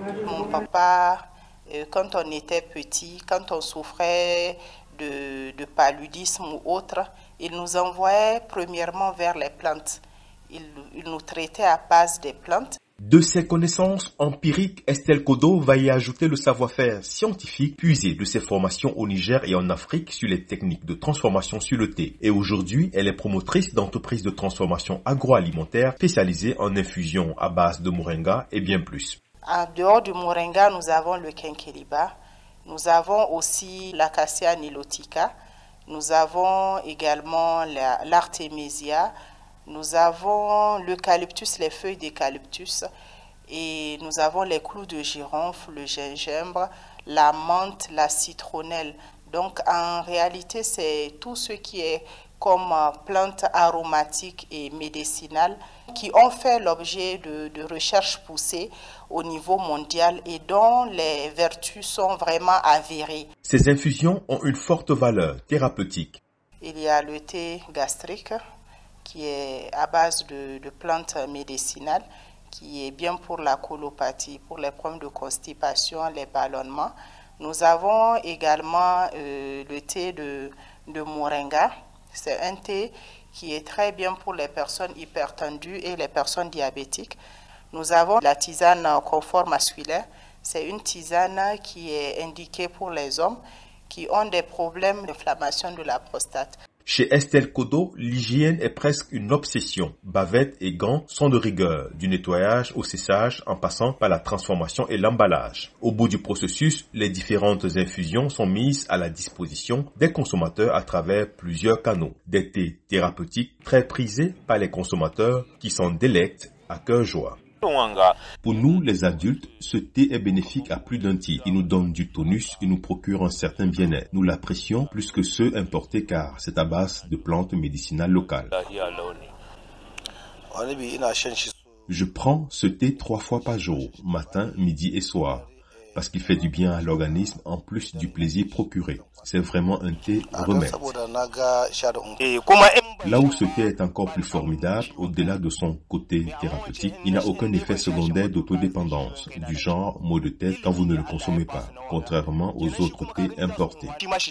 Mon papa, quand on était petit, quand on souffrait de paludisme ou autre, il nous envoyait premièrement vers les plantes. Il nous traitait à base des plantes. De ses connaissances empiriques, Estelle Kodo va y ajouter le savoir-faire scientifique puisé de ses formations au Niger et en Afrique sur les techniques de transformation sur le thé. Et aujourd'hui, elle est promotrice d'entreprises de transformation agroalimentaire spécialisées en infusion à base de moringa et bien plus. En dehors du moringa, nous avons le kenkeliba, nous avons aussi l'acacia nilotica, nous avons également l'artémisia, nous avons l'eucalyptus, les feuilles d'eucalyptus, et nous avons les clous de girofle, le gingembre, la menthe, la citronnelle. Donc en réalité, c'est tout ce qui est comme plantes aromatiques et médicinales qui ont fait l'objet de recherches poussées au niveau mondial et dont les vertus sont vraiment avérées. Ces infusions ont une forte valeur thérapeutique. Il y a le thé gastrique qui est à base de plantes médicinales, qui est bien pour la colopathie, pour les problèmes de constipation, les ballonnements. Nous avons également le thé de moringa. C'est un thé qui est très bien pour les personnes hypertendues et les personnes diabétiques. Nous avons la tisane confort masculin. C'est une tisane qui est indiquée pour les hommes qui ont des problèmes d'inflammation de la prostate. Chez Estelle Kodo, l'hygiène est presque une obsession. Bavettes et gants sont de rigueur, du nettoyage au séchage en passant par la transformation et l'emballage. Au bout du processus, les différentes infusions sont mises à la disposition des consommateurs à travers plusieurs canaux. Des thés thérapeutiques très prisés par les consommateurs qui s'en délectent à cœur joie. Pour nous, les adultes, ce thé est bénéfique à plus d'un titre. Il nous donne du tonus et nous procure un certain bien-être. Nous l'apprécions plus que ceux importés car c'est à base de plantes médicinales locales. Je prends ce thé 3 fois par jour, matin, midi et soir, parce qu'il fait du bien à l'organisme en plus du plaisir procuré. C'est vraiment un thé remède. Là où ce thé est encore plus formidable, au-delà de son côté thérapeutique, il n'a aucun effet secondaire d'autodépendance, du genre maux de tête quand vous ne le consommez pas, contrairement aux autres thés importés.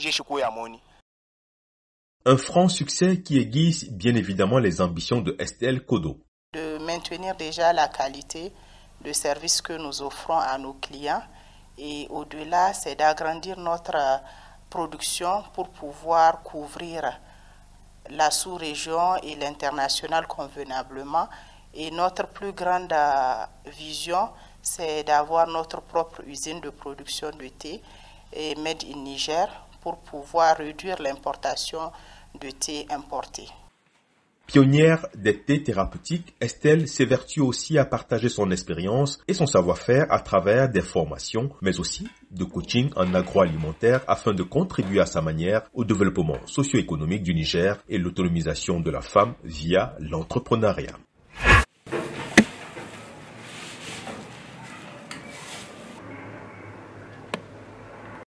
Un franc succès qui aiguise bien évidemment les ambitions de Estelle Kodo. De maintenir déjà la qualité de service que nous offrons à nos clients et au-delà, c'est d'agrandir notre production pour pouvoir couvrir la sous-région et l'international convenablement. Et notre plus grande vision, c'est d'avoir notre propre usine de production de thé et Made in Niger pour pouvoir réduire l'importation de thé importé. Pionnière des thés thérapeutiques, Estelle s'évertue aussi à partager son expérience et son savoir-faire à travers des formations, mais aussi de coaching en agroalimentaire afin de contribuer à sa manière au développement socio-économique du Niger et l'autonomisation de la femme via l'entrepreneuriat.